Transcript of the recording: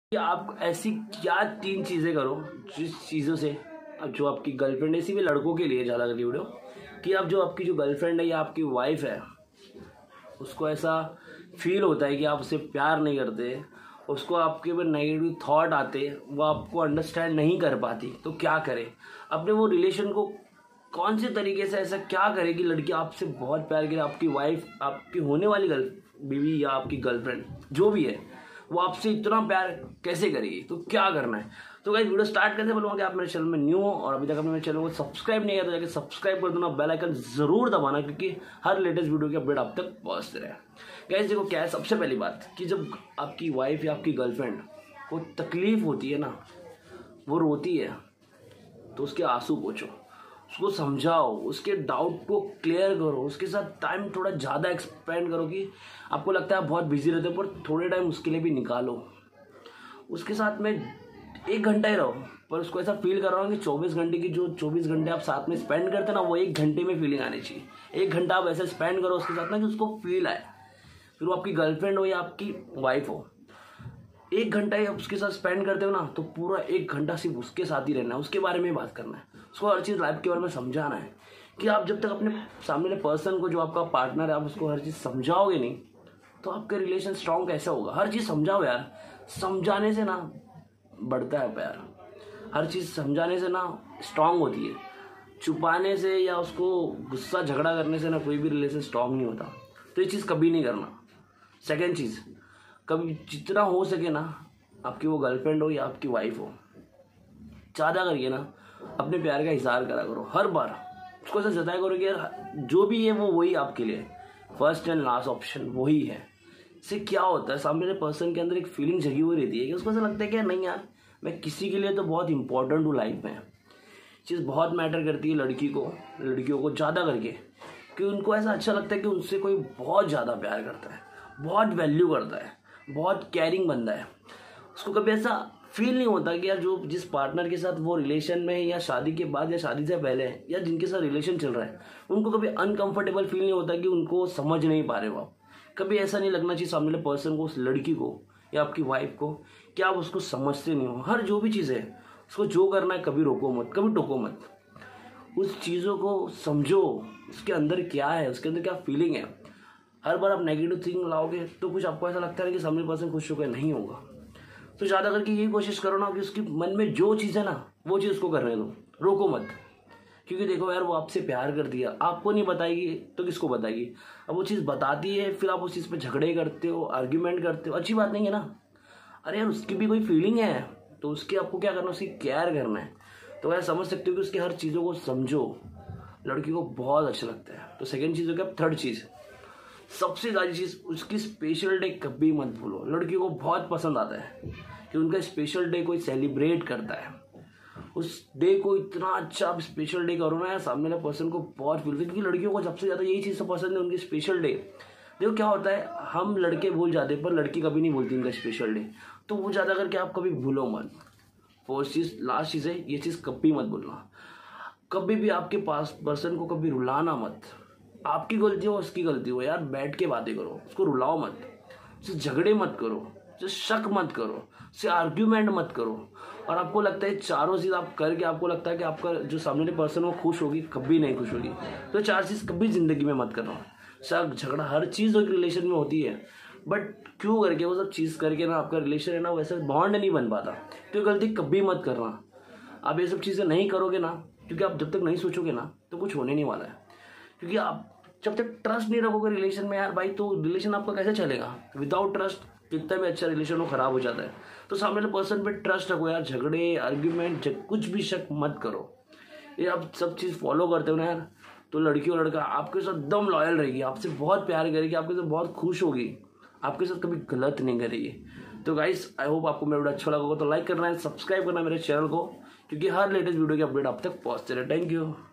कि आप ऐसी क्या 3 चीज़ें करो जिस चीज़ों से अब जो आपकी गर्लफ्रेंड है, इसी भी लड़कों के लिए ज़्यादा करके वीडियो, कि अब जो आपकी जो गर्लफ्रेंड है या आपकी वाइफ है उसको ऐसा फील होता है कि आप उसे प्यार नहीं करते, उसको आपके ऊपर नेगेटिव थॉट आते, वो आपको अंडरस्टैंड नहीं कर पाती, तो क्या करे? अपने वो रिलेशन को कौन से तरीके से ऐसा क्या करे कि लड़की आपसे बहुत प्यार करे, आपकी वाइफ, आपकी होने वाली बीवी या आपकी गर्लफ्रेंड जो भी है वो आपसे इतना प्यार कैसे करेगी? तो क्या करना है? तो गाइस वीडियो स्टार्ट करने से बोलूँगा कि आप मेरे चैनल में न्यू हो और अभी तक आपने मेरे चैनल को सब्सक्राइब नहीं किया तो जाके सब्सक्राइब कर देना, बेल आइकन जरूर दबाना क्योंकि हर लेटेस्ट वीडियो की अपडेट आप तक पहुँचते रहे। गाइस देखो क्या है, सबसे पहली बात कि जब आपकी वाइफ या आपकी गर्लफ्रेंड को तकलीफ होती है ना, वो रोती है, तो उसके आंसू पोंछो, उसको समझाओ, उसके डाउट को क्लियर करो, उसके साथ टाइम थोड़ा ज़्यादा एक्सपेंड करो कि आपको लगता है आप बहुत बिजी रहते हो पर थोड़े टाइम उसके लिए भी निकालो। उसके साथ में 1 घंटा ही रहो पर उसको ऐसा फील कर रहा हूँ कि 24 घंटे की जो 24 घंटे आप साथ में स्पेंड करते ना, वो 1 घंटे में फीलिंग आनी चाहिए। 1 घंटा आप ऐसे स्पेंड करो उसके साथ ना कि उसको फील आए। फिर वो आपकी गर्लफ्रेंड हो या आपकी वाइफ हो, 1 घंटा ही आप उसके साथ स्पेंड करते हो ना, तो पूरा 1 घंटा सिर्फ उसके साथ ही रहना है, उसके बारे में बात करना है, उसको हर चीज़ लाइफ के बारे में समझाना है। कि आप जब तक अपने सामने पर्सन को, जो आपका पार्टनर है, आप उसको हर चीज़ समझाओगे नहीं तो आपके रिलेशन स्ट्रांग कैसे होगा? हर चीज़ समझाओ यार, समझाने से ना बढ़ता है प्यार, हर चीज़ समझाने से ना स्ट्रांग होती है। छुपाने से या उसको गुस्सा झगड़ा करने से ना कोई भी रिलेशन स्ट्रांग नहीं होता, तो ये चीज़ कभी नहीं करना। सेकेंड चीज़, कभी जितना हो सके ना, आपकी वो गर्लफ्रेंड हो या आपकी वाइफ हो, ज़्यादा करके ना अपने प्यार का इजहार करा करो। हर बार उसको ऐसा जताया करो कि यार जो भी है वो वही आपके लिए फर्स्ट एंड लास्ट ऑप्शन वही है। इससे क्या होता है, सामने पर्सन के अंदर एक फीलिंग जगी हुई रहती है कि उसको ऐसा लगता है कि नहीं यार, मैं किसी के लिए तो बहुत इंपॉर्टेंट हूँ लाइफ में। चीज़ बहुत मैटर करती है लड़कियों को ज़्यादा करके, कि उनको ऐसा अच्छा लगता है कि उनसे कोई बहुत ज़्यादा प्यार करता है, बहुत वैल्यू करता है, बहुत केयरिंग बंदा है। उसको कभी ऐसा फील नहीं होता कि यार जो जिस पार्टनर के साथ वो रिलेशन में है या शादी के बाद या शादी से पहले है या जिनके साथ रिलेशन चल रहा है, उनको कभी अनकंफर्टेबल फील नहीं होता कि उनको समझ नहीं पा रहे हो आप। कभी ऐसा नहीं लगना चाहिए सामने वाले पर्सन को, उस लड़की को या आपकी वाइफ को, कि आप उसको समझते नहीं हो। हर जो भी चीज़ है उसको जो करना है कभी रोको मत, कभी टोको मत, उस चीज़ों को समझो, उसके अंदर क्या है, उसके अंदर क्या फीलिंग है। हर बार आप नेगेटिव थिंकिंग लाओगे तो कुछ आपको ऐसा लगता है कि सामने पर्सन खुश होकर नहीं होगा। तो ज़्यादा करके यही कोशिश करो ना कि उसकी मन में जो चीज़ है ना वो चीज़ उसको करने दो, रोको मत। क्योंकि देखो यार, वो आपसे प्यार करती है, आपको नहीं बताएगी तो किसको बताएगी? अब वो चीज़ बताती है, फिर आप उस चीज़ पे झगड़े करते हो, आर्ग्यूमेंट करते हो, अच्छी बात नहीं है ना। अरे यार, उसकी भी कोई फीलिंग है तो उसकी आपको क्या करना है, उसकी केयर करना है। तो यार समझ सकते हो कि उसकी हर चीज़ों को समझो, लड़की को बहुत अच्छा लगता है। तो सेकेंड चीज़ हो गया। थर्ड चीज़, सबसे ज़्यादा चीज़, उसकी स्पेशल डे कभी मत भूलो। लड़कियों को बहुत पसंद आता है कि उनका स्पेशल डे कोई सेलिब्रेट करता है। उस डे को इतना अच्छा आप स्पेशल डे करो ना यार, सामने वाले पर्सन को बहुत फील होता है। क्योंकि लड़कियों को सबसे ज़्यादा यही चीज़ तो पसंद है, उनकी स्पेशल डे। देखो क्या होता है, हम लड़के भूल जाते हैं पर लड़की कभी नहीं भूलती उनका स्पेशल डे। तो वो ज़्यादा करके आप कभी भूलो मत। फर्स्ट चीज़, लास्ट चीज़ है, ये चीज़ कभी मत भूलना। कभी भी आपके पास पर्सन को कभी रुलाना मत। आपकी गलती हो, उसकी गलती हो, यार बैठ के बातें करो, उसको रुलाओ मत, उससे झगड़े मत करो, उससे शक मत करो, उससे आर्ग्यूमेंट मत करो। और आपको लगता है चारों चीज़ आप करके आपको लगता है कि आपका जो सामने वाली पर्सन वो खुश होगी, कभी नहीं खुश होगी। तो 4 चीज़ कभी ज़िंदगी में मत करना। शक, झगड़ा, हर चीज़ एक रिलेशन में होती है, बट क्यों करके वो सब चीज़ करके ना आपका रिलेशन है ना वैसे बॉन्ड नहीं बन पाता। तो गलती कभी मत करना। आप ये सब चीज़ें नहीं करोगे ना, क्योंकि आप जब तक नहीं सोचोगे ना तो कुछ होने नहीं वाला है। क्योंकि आप जब तक ट्रस्ट नहीं रखोगे रिलेशन में यार भाई, तो रिलेशन आपका कैसे चलेगा? विदाउट ट्रस्ट कितना भी अच्छा रिलेशन हो खराब हो जाता है। तो सामने वाले पर्सन पे ट्रस्ट रखो यार, झगड़े, आर्ग्यूमेंट, कुछ भी शक मत करो। ये आप सब चीज़ फॉलो करते हो ना यार, तो लड़की और लड़का आपके साथ एकदम लॉयल रहेगी, आपसे बहुत प्यार करेगी, आपके साथ बहुत खुश होगी, आपके साथ कभी गलत नहीं करेगी। तो गाइस आई होप आपको मेरा वीडियो अच्छा लगा होगा, तो लाइक करना है, सब्सक्राइब करना है मेरे चैनल को, क्योंकि हर लेटेस्ट वीडियो की अपडेट आप तक पहुँचते रहे। Thank you.